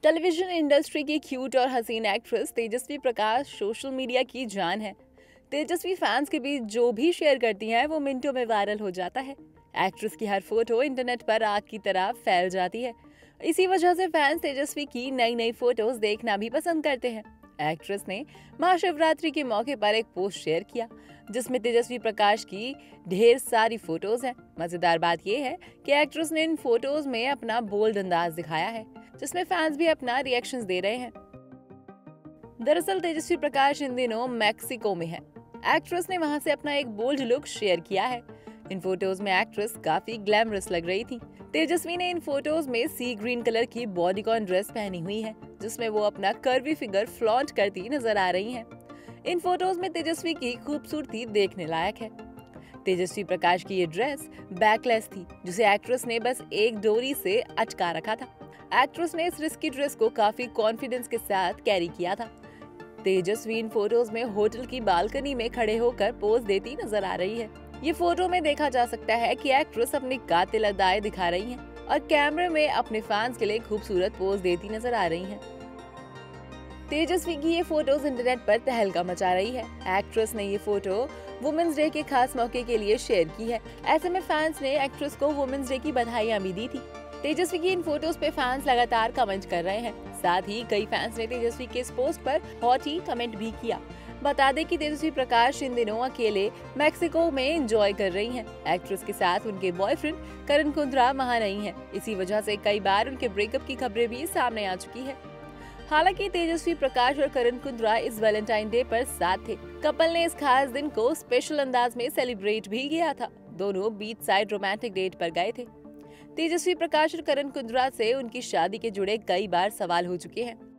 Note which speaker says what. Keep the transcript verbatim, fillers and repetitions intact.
Speaker 1: Television industry की cute और हसीन actress Tejasswi Prakash social media की जान है। तेजस्वी फैंस के बीच जो भी शेयर करती हैं वो मिनटों में वायरल हो जाता है। एक्ट्रेस की हर फोटो इंटरनेट पर आग की तरह फैल जाती है। इसी वजह से फैंस तेजस्वी की नई नई फोटोज देखना भी पसंद करते हैं। एक्ट्रेस ने महाशिवरात्रि के मौके पर एक पोस्ट शेयर किया जिसमें तेजस्वी प्रकाश की ढेर सारी फोटोज हैं। मजेदार बात यह है कि एक्ट्रेस ने इन फोटोज में अपना बोल्ड अंदाज दिखाया है जिसमें फैंस भी अपना रिएक्शंस दे रहे हैं। दरअसल तेजस्वी प्रकाश इन दिनों मैक्सिको में है। एक्ट्रेस ने वहां से अपना एक बोल्ड लुक शेयर किया है। इन फोटोज में एक्ट्रेस काफी ग्लैमरस लग रही थी। तेजस्वी ने इन फोटोज में सी ग्रीन कलर की बॉडीकॉन ड्रेस पहनी हुई है जिसमें वो अपना कर्वी फिगर फ्लॉन्ट करती नजर आ रही हैं। इन फोटोज में तेजस्वी की खूबसूरती देखने लायक है। तेजस्वी प्रकाश की ये ड्रेस बैकलेस थी जिसे एक्ट्रेस ने बस एक डोरी से अटका रखा था। एक्ट्रेस ने इस रिस्की ड्रेस को काफी कॉन्फिडेंस के साथ कैरी किया था। तेजस्वी इन फोटोज में होटल की बालकनी में खड़े होकर पोज देती नजर आ रही है। ये फोटो में देखा जा सकता है कि एक्ट्रेस अपनी कातिल अदाएं दिखा रही हैं और कैमरे में अपने फैंस के लिए खूबसूरत पोज देती नजर आ रही हैं। तेजस्वी की ये फोटोज इंटरनेट पर तहलका मचा रही है। एक्ट्रेस ने ये फोटो वुमेन्स डे के खास मौके के लिए शेयर की है। ऐसे में फैंस ने एक्ट्रेस को वुमेन्स डे की बधाइयां भी दी थी। तेजस्वी की इन फोटोज पे फैंस लगातार कमेंट कर रहे हैं। साथ ही कई फैंस ने तेजस्वी के इस पोस्ट पर हॉट ही कमेंट भी किया। बता दें कि तेजस्वी प्रकाश इन दिनों अकेले मैक्सिको में एंजॉय कर रही हैं। एक्ट्रेस के साथ उनके बॉयफ्रेंड करण कुंद्रा वहां नहीं है। इसी वजह से कई बार उनके ब्रेकअप की खबरें भी सामने आ चुकी है। हालांकि तेजस्वी प्रकाश और करण कुंद्रा इस वैलेंटाइन डे पर साथ थे। कपल ने इस खास दिन को स्पेशल अंदाज में सेलिब्रेट भी किया था। दोनों बीच साइड रोमांटिक डेट पर गए थे। तेजस्वी प्रकाश और करण कुंद्रा से उनकी शादी के जुड़े कई बार सवाल हो चुके हैं।